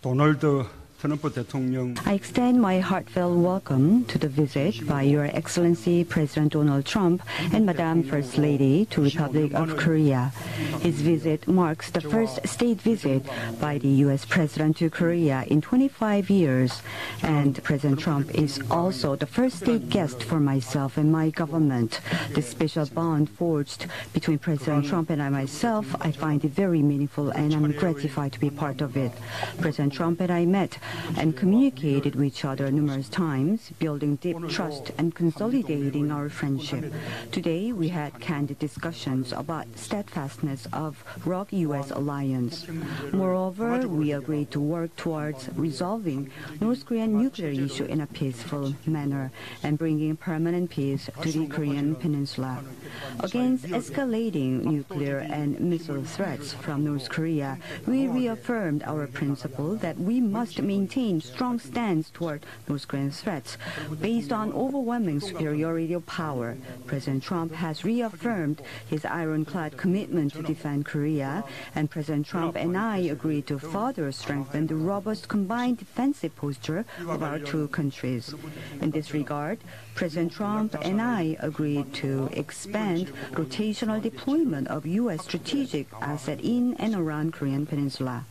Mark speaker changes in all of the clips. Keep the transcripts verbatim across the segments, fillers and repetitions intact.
Speaker 1: 도널드 트럼프 대통령
Speaker 2: I extend my heartfelt welcome to the visit by Your Excellency President Donald Trump and Madam First Lady to Republic of Korea. His visit marks the first state visit by the U S President to Korea in twenty-five years, and President Trump is also the first state guest for myself and my government. The special bond forged between President Trump and I myself, I find it very meaningful, and I'm gratified to be part of it. President Trump and I met and communicated with each other numerous times, building deep trust and consolidating our friendship. Today, we had candid discussions about steadfastness of R O C U S alliance. Moreover, we agreed to work towards resolving North Korean nuclear issue in a peaceful manner and bringing permanent peace to the Korean peninsula. Against escalating nuclear and missile threats from North Korea, we reaffirmed our principle that we must maintain strong stance toward North Korean threats based on overwhelming superiority of power. President Trump has reaffirmed his ironclad commitment to defend Korea, and President Trump and I agreed to further strengthen the robust combined defensive posture of our two countries. In this regard, President Trump and I agreed to expand rotational deployment of U S strategic assets in and around Korean Peninsula.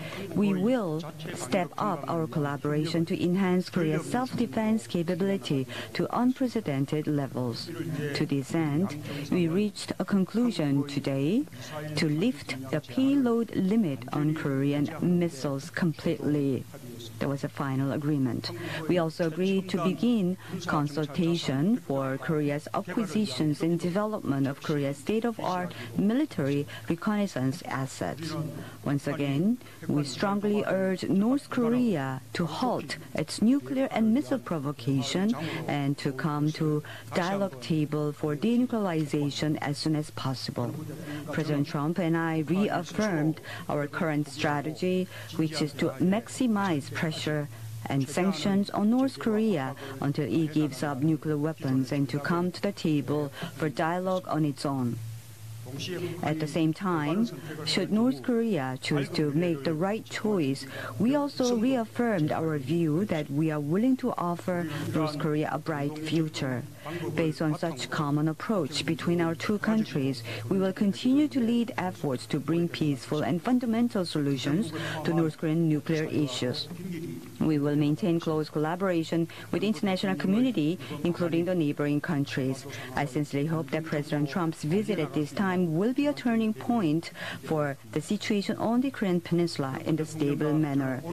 Speaker 2: We will step up our collaboration to enhance Korea's self-defense capability to unprecedented levels. To this end, we reached a conclusion today to lift the payload limit on Korean missiles completely. There was a final agreement. We also agreed to begin consultation for Korea's acquisitions and development of Korea's state-of-the-art military reconnaissance assets. Once again, we strongly urge North Korea to halt its nuclear and missile provocation and to come to dialogue table for denuclearization as soon as possible. President Trump and I reaffirmed our current strategy, which is to maximize pressure and sanctions on North Korea until it gives up nuclear weapons and to come to the table for dialogue on its own. At the same time, should North Korea choose to make the right choice, we also reaffirmed our view that we are willing to offer North Korea a bright future. Based on such common approach between our two countries, we will continue to lead efforts to bring peaceful and fundamental solutions to North Korean nuclear issues. We will maintain close collaboration with the international community, including the neighboring countries. I sincerely hope that President Trump's visit at this time will be a turning point for the situation on the Korean Peninsula in a stable manner.